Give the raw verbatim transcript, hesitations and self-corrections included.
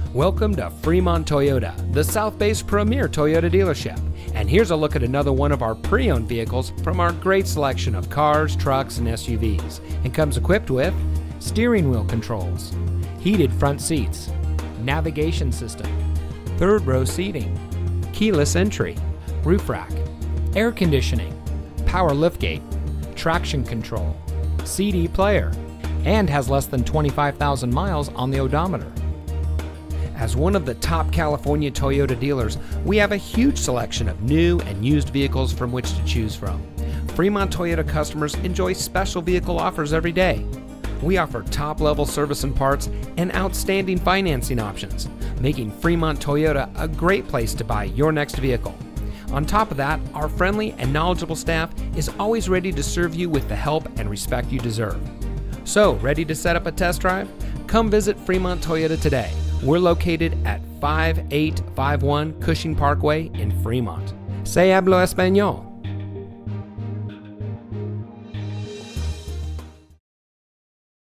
Welcome to Fremont Toyota, the South Bay's premier Toyota dealership. And here's a look at another one of our pre-owned vehicles from our great selection of cars, trucks, and S U Vs. And comes equipped with steering wheel controls, heated front seats, navigation system, third row seating, keyless entry, roof rack, air conditioning, power liftgate, traction control, C D player, and has less than twenty-five thousand miles on the odometer. As one of the top California Toyota dealers, we have a huge selection of new and used vehicles from which to choose from. Fremont Toyota customers enjoy special vehicle offers every day. We offer top-level service and parts and outstanding financing options, making Fremont Toyota a great place to buy your next vehicle. On top of that, our friendly and knowledgeable staff is always ready to serve you with the help and respect you deserve. So, ready to set up a test drive? Come visit Fremont Toyota today. We're located at five eight five one Cushing Parkway in Fremont. Se hablo español.